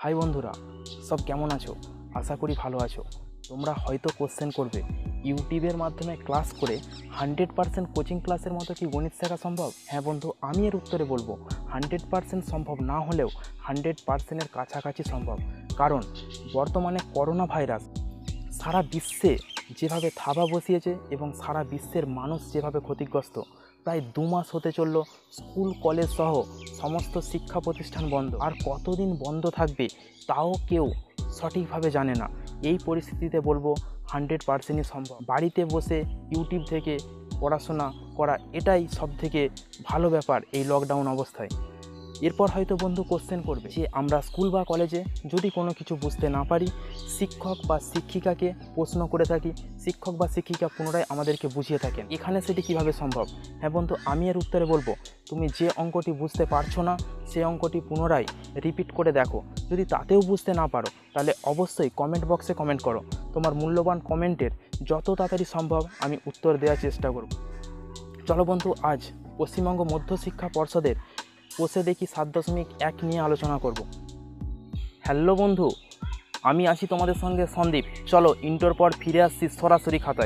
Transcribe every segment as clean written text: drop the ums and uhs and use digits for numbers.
High বন্ধুরা, সব কেমন আছো? আশা করি ভালো আছো। তোমরা হয়তো কোশ্চেন করবে, ইউটিউবের মাধ্যমে ক্লাস করে 100% কোচিং ক্লাসের মতো কি গণিত শেখা সম্ভব? হ্যাঁ বন্ধু, আমি এর উত্তরে বলবো 100% সম্ভব না হলেও 100%-এর কাছাকাছি সম্ভব। কারণ বর্তমানে করোনা ভাইরাস সারা বিশ্বে যেভাবে থাবা বসিয়েছে এবং সারা বিশ্বের মানুষ যেভাবে ক্ষতিগ্রস্ত, প্রায় 2 মাস হতে চলল স্কুল কলেজ সহ সমস্ত শিক্ষা প্রতিষ্ঠান বন্ধ। আর কতদিন বন্ধ থাকবে তাও কেউ সঠিকভাবে জানে না। এই পরিস্থিতিতে বলবো 100%ই সম্ভব। বাড়িতে বসে ইউটিউব থেকে পড়াশোনা করা এটাই সবথেকে ভালো ব্যাপার এই লকডাউন অবস্থায়। এরপর হয়তো বন্ধু কোশ্চেন করবে যে আমরা স্কুল বা কলেজে যদি কোনো কিছু বুঝতে না পারি, শিক্ষক বা শিক্ষিকাকে প্রশ্ন করে থাকি, শিক্ষক বা শিক্ষিকা পুনরায় আমাদেরকে বুঝিয়ে থাকেন। এখানে সেটি কিভাবে সম্ভব? হ্যাঁ বন্ধু, আমি এর উত্তরে বলবো তুমি যে অঙ্কটি বুঝতে পারছো না সেই অঙ্কটি পুনরায় রিপিট করে দেখো। যদি তাতেও বুঝতে না পারো তাহলে অবশ্যই কমেন্ট বক্সে কমেন্ট করো। তোমার মূল্যবান কমেন্টের যত তাড়াতাড়ি সম্ভব আমি উত্তর দেওয়ার চেষ্টা করব। চলো বন্ধু, আজ পশ্চিমবঙ্গ মধ্যশিক্ষা পর্ষদের কোষে দেখি 7.1 নিয়ে আলোচনা করব। হ্যালো বন্ধু, আমি আছি তোমাদের সঙ্গে সন্দীপ। চলো ইন্টোর পর ফিরে আসছি সরাসরি খাতায়।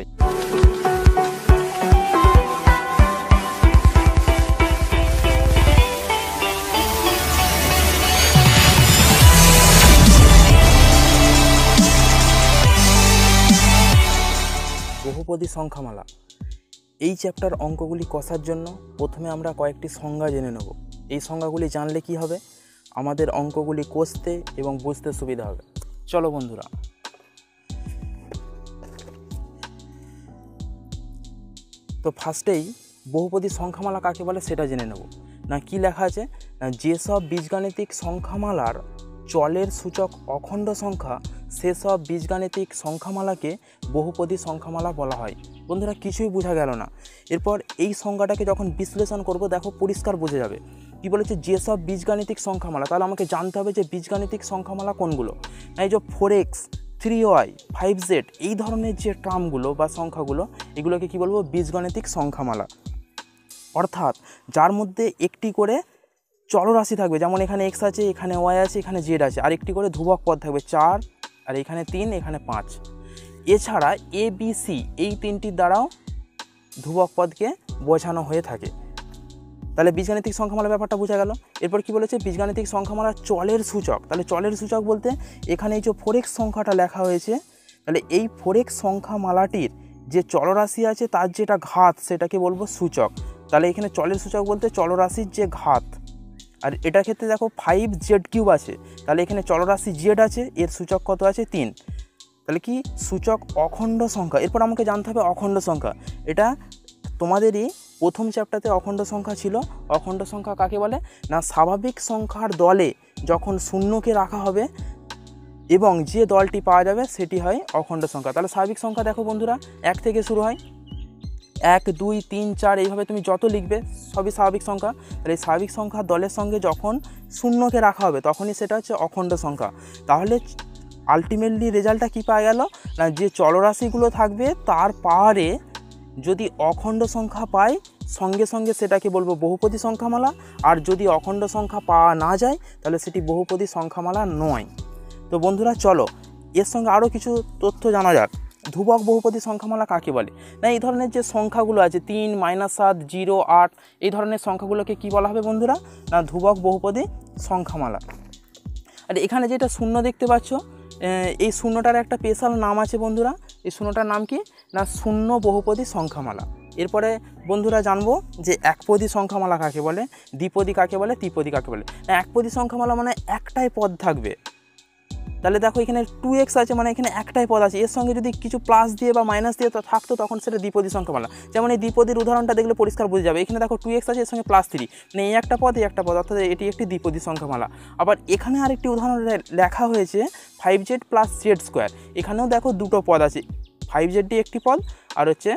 বহুপদী সংখ্যামালা এই চ্যাপ্টার অঙ্কগুলি কষার জন্য প্রথমে আমরা কয়েকটি সংজ্ঞা জেনে নেব। এই সংজ্ঞাগুলি জানলে কি হবে, আমাদের অঙ্কগুলি কষতে এবং বুঝতে সুবিধা হবে। চলো বন্ধুরা, তো ফার্স্টেই বহুপদী সংখ্যামালা কাকে বলে সেটা জেনে নেব। না কি লেখা আছে, না যেসব বীজগাণিতিক সংখ্যামালার চলের সূচক অখণ্ড সংখ্যা সেসব বীজগাণিতিক সংখ্যামালাকে বহুপদী সংখ্যামালা বলা হয়। বন্ধুরা, কিছুই বোঝা গেল না। এরপর এই সংজ্ঞাটাকে যখন বিশ্লেষণ করব দেখো পরিষ্কার বোঝা যাবে। কি বলেছে, যেসব বীজগাণিতিক সংখ্যামালা, তাহলে আমাকে জানতে হবে যে বীজগাণিতিক সংখ্যামালা কোনগুলো। এই যে 4x 3y 5z এই ধরনের যে টার্মগুলো বা সংখ্যাগুলো, এগুলোকে কি বলবো, বীজগাণিতিক সংখ্যামালা। অর্থাৎ যার মধ্যে একটি করে চলরাশি থাকবে, যেমন এখানে x আছে, এখানে y আছে, এখানে z আছে, আর একটি করে ধ্রুবক পদ থাকবে 4, আর এখানে 3, এখানে 5। এছাড়া a b c এই তিনটির দ্বারাও ধ্রুবক পদকে বোঝানো হয়ে থাকে। তাহলে বীজগাণিতিক সংখ্যামালার ব্যাপারটা বোঝা গেল। এরপর কি বলেছে, বীজগাণিতিক সংখ্যামালার চলের সূচক। তাহলে চলের সূচক বলতে এখানে এই যে 4x সংখ্যাটা লেখা হয়েছে, তাহলে এই 4x সংখ্যামালাটির যে চলরাশি আছে তার যেটা ঘাত সেটাকে বলবো সূচক। তাহলে এখানে চলের সূচক বলতে চলরাশির যে ঘাত। আর এটার ক্ষেত্রে দেখো 5z³ আছে, তাহলে এখানে চলরাশি z আছে, এর সূচক কত আছে 3। তাহলে কি সূচক অখণ্ড সংখ্যা। এরপর আমাকে জানতে হবে অখণ্ড সংখ্যা। এটা তোমাদেরই প্রথম চ্যাপ্টারে অখণ্ড সংখ্যা ছিল। অখণ্ড সংখ্যা কাকে বলে, না স্বাভাবিক সংখ্যার দলে যখন শূন্যকে রাখা হবে এবং যে দলটি পাওয়া যাবে সেটি হয় অখণ্ড সংখ্যা। তাহলে স্বাভাবিক সংখ্যা দেখো বন্ধুরা 1 থেকে শুরু হয়, 1 2 3 4 এইভাবে তুমি যত লিখবে সবই স্বাভাবিক সংখ্যা। তাহলে এই স্বাভাবিক সংখ্যার দলের সঙ্গে যখন শূন্যকে রাখা হবে তখনই সেটা হচ্ছে অখণ্ড সংখ্যা। তাহলে আলটিমেটলি রেজাল্টটা কী পাওয়া গেল, না যে চলরাশিগুলো থাকবে তার পাহাড়ে যদি অখণ্ড সংখ্যা পায় সঙ্গে সঙ্গে সেটাকে বলবো বহুপদী সংখ্যামালা। আর যদি অখণ্ড সংখ্যা পাওয়া না যায় তাহলে সেটি বহুপদী সংখ্যামালা নয়। তো বন্ধুরা চলো এর সঙ্গে আরও কিছু তথ্য জানা যাক। ধ্রুবক বহুপদী সংখ্যামালা কাকে বলে, না এই ধরনের যে সংখ্যাগুলো আছে 3 -7 0 8 এই ধরনের সংখ্যাগুলোকে কি বলা হবে বন্ধুরা, না ধ্রুবক বহুপদী সংখ্যামালা। আর এখানে যেটা শূন্য দেখতে পাচ্ছ, এই শূন্যটার একটা স্পেশাল নাম আছে বন্ধুরা। এই শূন্যটার নাম কি, না শূন্য বহুপদী সংখ্যামালা। এরপরে বন্ধুরা জানবো যে একপদী সংখ্যামালা কাকে বলে, দ্বিপদী কাকে বলে, ত্রিপদী কাকে বলে। না একপদী সংখ্যামালা মানে একটাই পদ থাকবে। তাহলে দেখো এখানে 2x আছে, মানে এখানে একটাই পদ আছে, এর সঙ্গে যদি কিছু প্লাস দিয়ে বা মাইনাস দিয়ে থাকতো তখন সেটা দ্বিপদী সংখ্যামালা। যেমন এই দ্বিপদীর উদাহরণটা দেখলে পরিষ্কার বোঝা যাবে। এখানে দেখো 2x আছে, এর সঙ্গে +3, মানে এই একটা পদ এই একটা পদ, অর্থাৎ এটি একটি দ্বিপদী সংখ্যামালা। আবার এখানে আরেকটি উদাহরণ লেখা হয়েছে 5z + z²। এখানেও দেখো দুটো পদ আছে, 5z একটি পদ আর হচ্ছে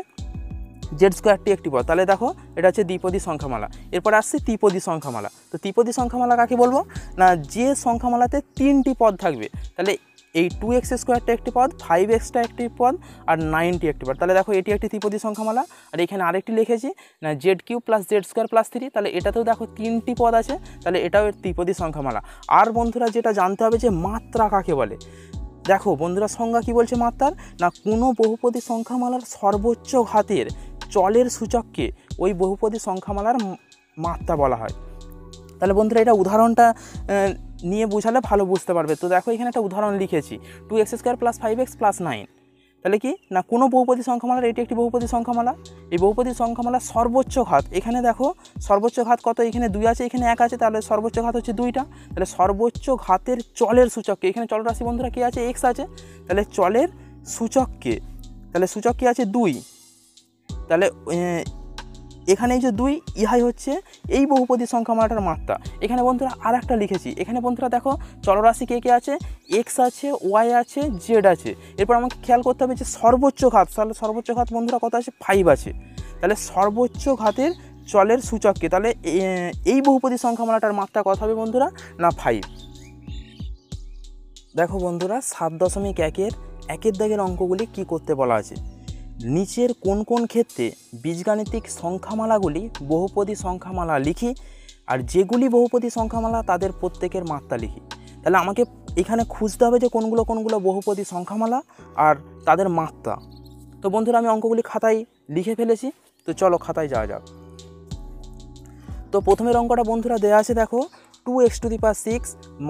z² একটি পদ। তাহলে দেখো এটা হচ্ছে দ্বিপদী সংখ্যামালা। এরপর আসছে ত্রিপদী সংখ্যামালা। তো ত্রিপদী সংখ্যামালা কাকে বলবো, না যে সংখ্যামালাতে 3টি পদ থাকবে। তাহলে এই 2x স্কোয়ারটা একটি পদ, 5xটা একটি পদ, আর 9টি একটি পদ। তাহলে দেখো এটি একটি ত্রিপদী সংখ্যামালা। আর এখানে আরেকটি লিখেছি না z³ + z² + 3, তাহলে এটাতেও দেখো 3টি পদ আছে, তাহলে এটাও ত্রিপদী সংখ্যামালা। আর বন্ধুরা যেটা জানতে হবে যে মাত্রা কাকে বলে। দেখো বন্ধুরা সংজ্ঞা কি বলছে মাত্রার, না কোনো বহুপদী সংখ্যামালার সর্বোচ্চ ঘাতের চলের সূচককে ওই বহুপদী সংখ্যামালার মাত্রা বলা হয়। তাহলে বন্ধুরা এটা উদাহরণটা নিয়ে বোঝালে ভালো বুঝতে পারবে। তো দেখো এখানে একটা উদাহরণ লিখেছি 2x² + 5x + 9, তাহলে কি না কোনো বহুপদী সংখ্যামালার এটি একটি বহুপদী সংখ্যামালা। এই বহুপদী সংখ্যামালার সর্বোচ্চ ঘাত, এখানে দেখো সর্বোচ্চ ঘাত কত, এখানে 2 আছে, এখানে 1 আছে, তাহলে সর্বোচ্চ ঘাত হচ্ছে 2টা। তাহলে সর্বোচ্চ ঘাতের চলের সূচককে, এখানে চলরাশি বন্ধুরা কী আছে, x আছে, তাহলে চলের সূচককে, তাহলে সূচক কী আছে 2, তাহলে এখানে এই যে 2, ইহাই হচ্ছে এই বহুপদী সংখ্যামালাটার মাত্রা। এখানে বন্ধুরা আর একটা লিখেছি, এখানে বন্ধুরা দেখো চলরাশি কে কে আছে, x আছে, y আছে, z আছে। এরপর আমাকে খেয়াল করতে হবে যে সর্বোচ্চ ঘাত, তাহলে সর্বোচ্চ ঘাত বন্ধুরা কত আছে, 5 আছে। তাহলে সর্বোচ্চ ঘাতের চলের সূচককে, তাহলে এই বহুপদী সংখ্যামালাটার মাত্রা কত হবে বন্ধুরা, না 5। দেখো বন্ধুরা 7.1-এর 1-এর দাগের অঙ্কগুলি কি করতে বলা আছে। নিচের কোন কোন ক্ষেত্রে বীজগাণিতিক সংখ্যামালাগুলি বহুপদী সংখ্যামালা লিখি, আর যেগুলি বহুপদী সংখ্যামালা তাদের প্রত্যেকের মাত্রা লিখি। তাহলে আমাকে এখানে খুঁজতে হবে যে কোনগুলো কোনগুলো বহুপদী সংখ্যামালা আর তাদের মাত্রা। তো বন্ধুরা আমি অঙ্কগুলি খাতায় লিখে ফেলেছি, তো চলো খাতায় যাওয়া যাক। তো প্রথমের অঙ্কটা বন্ধুরা দেওয়া আছে দেখো 2x⁶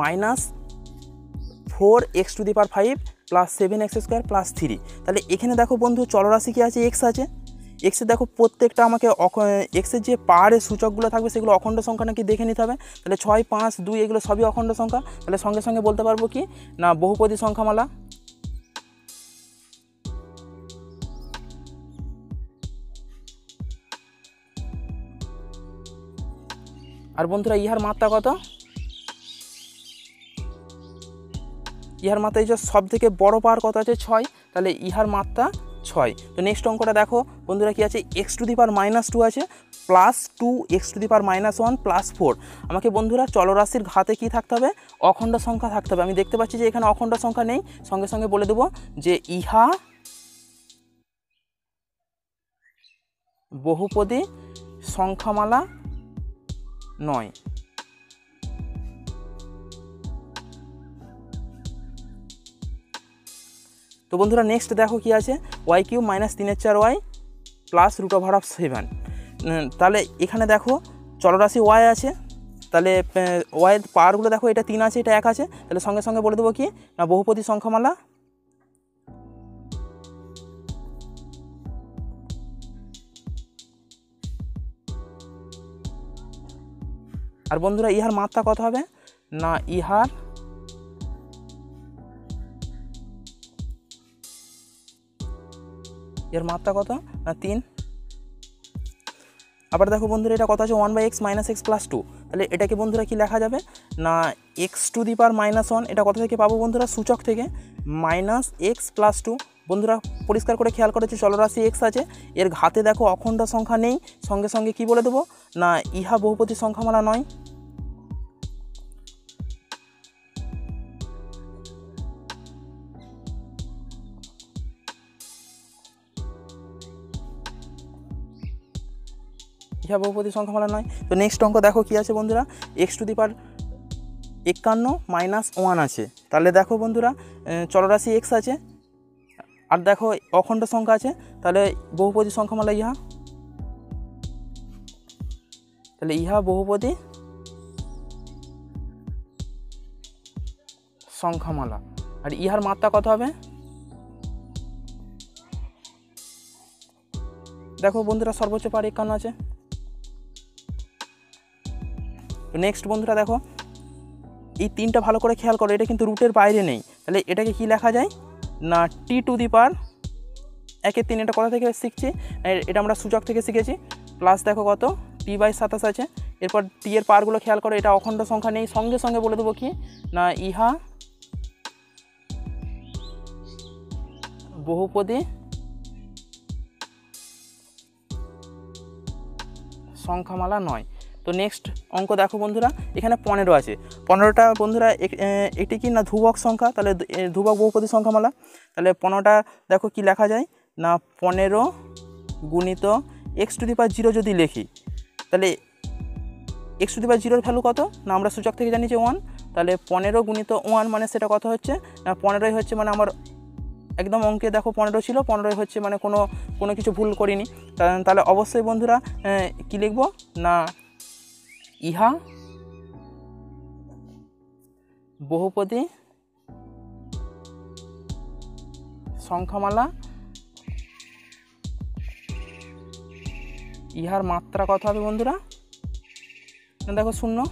- 4x⁵ + 7x² + 3। তাহলে এখানে দেখো বন্ধু চলরাশি কি আছে, x আছে, এক্সের দেখো প্রত্যেকটা আমাকে এক্সের যে পাহাড়ের সূচকগুলো থাকবে সেগুলো অখণ্ড সংখ্যা নাকি দেখে নিতে হবে। তাহলে 6, 5, 2 এগুলো সবই অখণ্ড সংখ্যা। তাহলে সঙ্গে সঙ্গে বলতে পারবো কি না বহুপদী সংখ্যামালা। আর বন্ধুরা ইহার মাত্রা কত, ইহার মাত্রা এই যে সব থেকে বড় পাহাড় কত আছে 6, তাহলে ইহার মাত্রা 6। তো নেক্সট অঙ্কটা দেখো বন্ধুরা কি আছে, x⁻² আছে +2 x⁻−1 + 4। আমাকে বন্ধুরা চলরাশির ঘাতে কি থাকতে হবে, অখণ্ড সংখ্যা থাকতে হবে। আমি দেখতে পাচ্ছি যে এখানে অখণ্ড সংখ্যা নেই, সঙ্গে সঙ্গে বলে দেবো যে ইহা বহুপদী সংখ্যামালা নয়। তো বন্ধুরা নেক্সট দেখো কি আছে, y³ - 3/4y + √7। তাহলে এখানে দেখো চলরাশি y আছে, তাহলে y এর পাওয়ারগুলো দেখো এটা 3 আছে, এটা 1 আছে, তাহলে সঙ্গে সঙ্গে বলে দেবো কি না বহুপদী সংখ্যামালা। আর বন্ধুরা ইহার মাত্রা কত হবে, না ইহার এর মাত্রা কত, না 3। আবার দেখো বন্ধুরা এটা কত আছে 1/x - x + 2। তাহলে এটাকে বন্ধুরা কি লেখা যাবে না x⁻−1, এটা কত থেকে পাবো বন্ধুরা, সূচক থেকে -x + 2। বন্ধুরা পরিষ্কার করে খেয়াল করেছি চলরাশি x আছে, এর ঘাতে দেখো অখণ্ড সংখ্যা নেই, সঙ্গে সঙ্গে কি বলে দেবো না ইহা বহুপদী সংখ্যামালা নয়। ইহা বহুপদী সংখ্যামালা নয়। তো নেক্সট অঙ্ক দেখো কি আছে বন্ধুরা, x⁻51 - 1 আছে। তাহলে দেখো বন্ধুরা চলরাশি x আছে, আর দেখো অখণ্ড সংখ্যা আছে, তাহলে বহুপদী সংখ্যামালা ইহা। তাহলে ইহা বহুপদী সংখ্যামালা। আর ইহার মাত্রা কত হবে, দেখো বন্ধুরা সর্বোচ্চ পার 51 আছে। তো নেক্সট বন্ধুরা দেখো এই 3টা ভালো করে খেয়াল করো, এটা কিন্তু রুটের বাইরে নেই, তাহলে এটাকে কি লেখা যায় না t⁻1 একের 3। এটা কোথা থেকে শিখছি, এটা আমরা সূচক থেকে শিখেছি। প্লাস দেখো কত t/27 আছে। এরপর টি এর পাওয়ারগুলো খেয়াল করো, এটা অখণ্ড সংখ্যা নেই, সঙ্গে সঙ্গে বলে দেবো কি না ইহা বহুপদী সংখ্যামালা নয়। তো নেক্সট অঙ্ক দেখো বন্ধুরা, এখানে 15 আছে। 15টা বন্ধুরা এটি কি না ধ্রুবক সংখ্যা, তাহলে ধ্রুবক বহুপদী সংখ্যামালা। তাহলে 15টা দেখো কি লেখা যায় না 15 গুণিত x⁴ যদি লিখি, তাহলে x⁴ ভ্যালু কত না আমরা সূচক থেকে জানি যে 1। তাহলে 15 গুণিত 1 মানে সেটা কত হচ্ছে না 15ই হচ্ছে, মানে আমার একদম অঙ্কে দেখো 15 ছিল, 15ই হচ্ছে, মানে কোনো কিছু ভুল করিনি। তাহলে অবশ্যই বন্ধুরা কি লিখব না ইহা বহুপদী সংখ্যামালা, ইহার মাত্রা কত হবে বন্ধুরা, দেখো 0।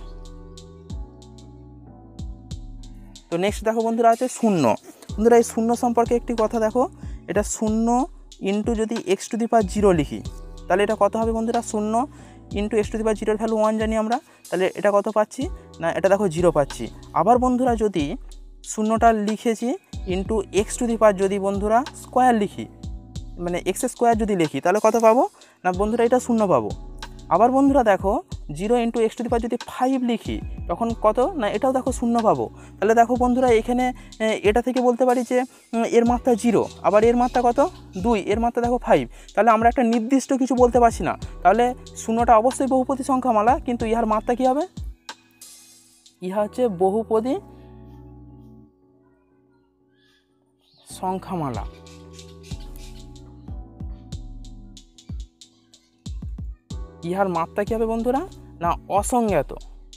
তো নেক্সট দেখো বন্ধুরা আছে 0। বন্ধুরা এই 0 সম্পর্কে একটি কথা দেখো, এটা 0 ইন্টু যদি x⁴ লিখি তাহলে এটা কত হবে বন্ধুরা, 0 ইন্টু x⁴ ভ্যালু 1 জানি আমরা, তাহলে এটা কত পাচ্ছি না এটা দেখো 0 পাচ্ছি। আবার বন্ধুরা যদি 0টা লিখেছি ইন্টু x⁴ যদি বন্ধুরা স্কোয়ার লিখি, মানে x² যদি লিখি তাহলে কত পাবো না বন্ধুরা এটা 0 পাবো। আবার বন্ধুরা দেখো 0 ইন্টু x⁴ যদি 5 লিখি তখন কত না এটাও দেখো 0 পাবো। তাহলে দেখো বন্ধুরা এখানে এটা থেকে বলতে পারি যে এর মাত্রা 0, আবার এর মাত্রা কত 2, এর মাত্রা দেখো 5। তাহলে আমরা একটা নির্দিষ্ট কিছু বলতে পারছি না। তাহলে 0টা অবশ্যই বহুপদী সংখ্যামালা, কিন্তু ইহার মাত্রা কী হবে, ইহা হচ্ছে বহুপদী সংখ্যামালা। ইহার মাত্রা কী হবে বন্ধুরা না অসংজ্ঞাত।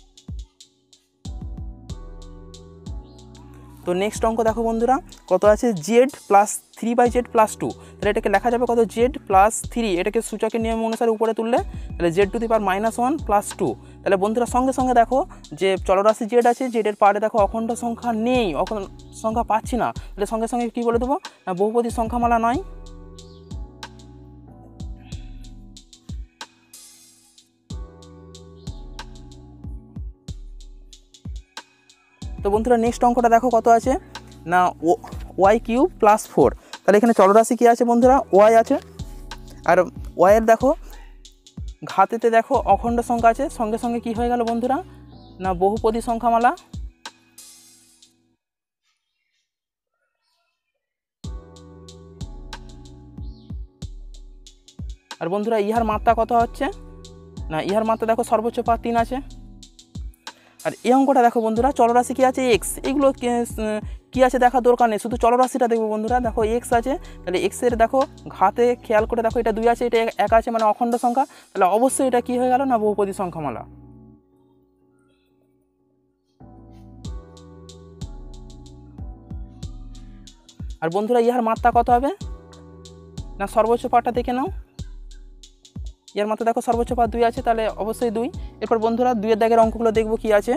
তো নেক্সট অঙ্ক দেখো বন্ধুরা কত আছে z+3/z+2। তাহলে এটাকে লেখা যাবে কত z+3, এটাকে সূচকের নিয়ম অনুসারে উপরে তুললে তাহলে z⁻1 + 2। তাহলে বন্ধুরা সঙ্গে সঙ্গে দেখো যে চলরাশি z আছে, জেডের পারে দেখো অখণ্ড সংখ্যা নেই, অখণ্ড সংখ্যা পাচ্ছি না, তাহলে সঙ্গে সঙ্গে কী বলে দেবো না বহুপদী সংখ্যামালা নয়। তো বন্ধুরা নেক্সট অঙ্কটা দেখো কত আছে না y³ + 4। তাহলে এখানে চলরাশি কী আছে বন্ধুরা y আছে, আর y-এর দেখো ঘাতেতে দেখো অখণ্ড সংখ্যা আছে, সঙ্গে সঙ্গে কি হয়ে গেল বন্ধুরা না বহুপদী সংখ্যামালা। আর বন্ধুরা ইহার মাত্রা কত হচ্ছে না ইহার মাত্রা দেখো সর্বোচ্চ পাওয়ার 3 আছে। আর এই অঙ্কটা দেখো বন্ধুরা চলরাশি কী আছে x, এগুলো কী আছে দেখার দরকার নেই, শুধু চলরাশিটা দেখবো বন্ধুরা। দেখো x আছে, তাহলে x-এর দেখো ঘাতে খেয়াল করে দেখো এটা 2 আছে, এটা 1 আছে, মানে অখণ্ড সংখ্যা, তাহলে অবশ্যই এটা কী হয়ে গেল না বহুপদী সংখ্যামালা। আর বন্ধুরা ইহার মাত্রা কত হবে না সর্বোচ্চ পাওয়ারটা দেখে নাও, এর মাত্রা দেখো সর্বোচ্চ পাওয়ার 2 আছে, তাহলে অবশ্যই 2। এরপর বন্ধুরা 2-এর দাগের অঙ্কগুলো দেখবো কি আছে।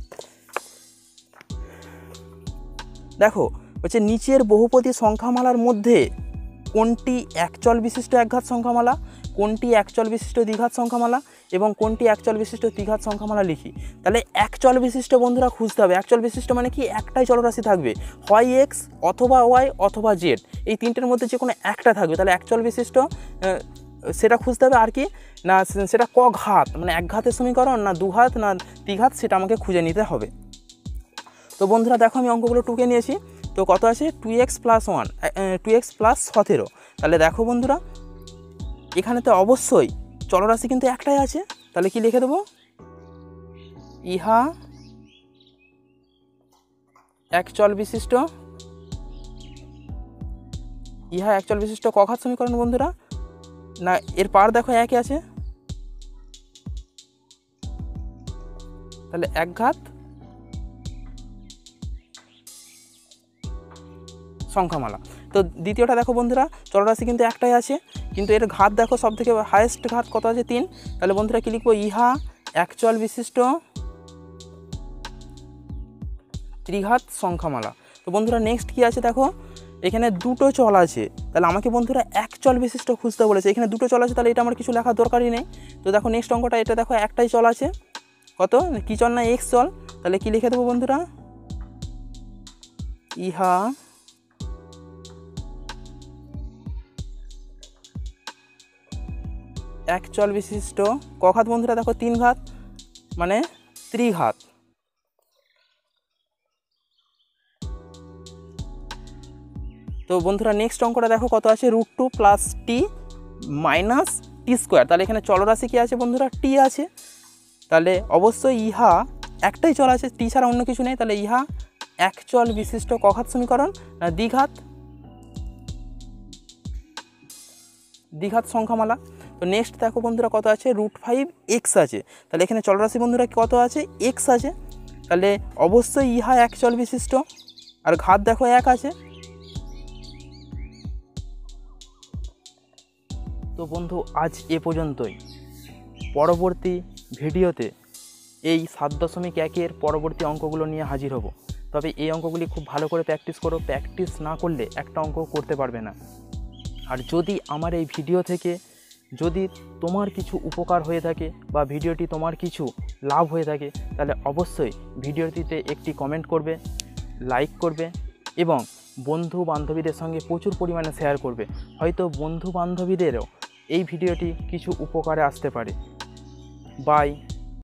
দেখো হচ্ছে নিচের বহুপদী সংখ্যামালার মধ্যে কোনটি একচল বিশিষ্ট একঘাত সংখ্যামালা, কোনটি একচল বিশিষ্ট দ্বিঘাত সংখ্যামালা এবং কোনটি একচল বিশিষ্ট ত্রিঘাত সংখ্যামালা লিখি। তাহলে একচল বিশিষ্ট বন্ধুরা খুঁজতে হবে। একচল বিশিষ্ট মানে কি একটাই চলরাশি থাকবে, হয় x অথবা y অথবা z, এই তিনটের মধ্যে যে কোনো একটা থাকবে, তাহলে একচল বিশিষ্ট সেটা খুঁজতে হবে। আর কি না সেটা ক ঘাত, মানে এক ঘাতের সমীকরণ না দুঘাত না ত্রিঘাত, সেটা আমাকে খুঁজে নিতে হবে। তো বন্ধুরা দেখো আমি অঙ্কগুলো টুকে নিয়েছি। তো কত আছে 2x + 1 2x + 17। তাহলে দেখো বন্ধুরা এখানে তো অবশ্যই চলরাশি কিন্তু একটাই আছে, তাহলে কি লিখে দেবো ইহা একচল বিশিষ্ট, ইহা একচল বিশিষ্ট ক ঘাত সমীকরণ বন্ধুরা না এর পার দেখো একই আছে, তাহলে এক ঘাত সংখ্যামালা। তো দ্বিতীয়টা দেখো বন্ধুরা চলরাশি কিন্তু একটাই আছে, কিন্তু এর ঘাত দেখো সব থেকে হাইয়েস্ট ঘাত কত আছে 3। তাহলে বন্ধুরা কী লিখবো ইহা একচল বিশিষ্ট ত্রিঘাত সংখ্যামালা। তো বন্ধুরা নেক্সট কি আছে দেখো এখানে দুটো চল আছে, তাহলে আমাকে বন্ধুরা একচল বিশিষ্ট খুঁজতে বলেছে। এখানে দুটো চল আছে, তাহলে এটা আমার কিছু লেখার দরকারই নেই। তো দেখো নেক্সট অঙ্কটা, এটা দেখো একটাই চল আছে, কত কি চল না x চল, তাহলে কি লিখে দেবো বন্ধুরা ইহা একচল বিশিষ্ট ক ঘাত বন্ধুরা দেখো 3 ঘাত, মানে ত্রিঘাত। তো বন্ধুরা নেক্সট অঙ্কটা দেখো কত আছে, √2 + t - t²। তাহলে এখানে চলরাশি কী আছে বন্ধুরা, টি আছে। তাহলে অবশ্যই ইহা একটাই চল আছে, টি ছাড়া অন্য কিছু নেই। তাহলে ইহা এক চল বিশিষ্ট কঘাত সমীকরণ না দ্বিঘাত, দ্বিঘাত সংখ্যামালা। তো নেক্সট দেখো বন্ধুরা কত আছে, √5x আছে। তাহলে এখানে চলরাশি বন্ধুরা কত আছে, x আছে। তাহলে অবশ্যই ইহা এক চল বিশিষ্ট, আর ঘাত দেখো 1 আছে। তো বন্ধু আজ এ পর্যন্তই। পরবর্তী ভিডিওতে এই 7.1-এর পরবর্তী অঙ্কগুলো নিয়ে হাজির হব। তবে এই অঙ্কগুলি খুব ভালো করে প্র্যাকটিস করো, প্র্যাকটিস না করলে একটা অঙ্ক করতে পারবে না। আর যদি আমার এই ভিডিও থেকে যদি তোমার কিছু উপকার হয়ে থাকে বা ভিডিওটি তোমার কিছু লাভ হয়ে থাকে, তাহলে অবশ্যই ভিডিওটিতে একটি কমেন্ট করবে, লাইক করবে এবং বন্ধু বান্ধবীদের সঙ্গে প্রচুর পরিমাণে শেয়ার করবে। হয়তো বন্ধু বান্ধবীদেরও এই ভিডিওটি কিছু উপকারে আসতে পারে। বাই।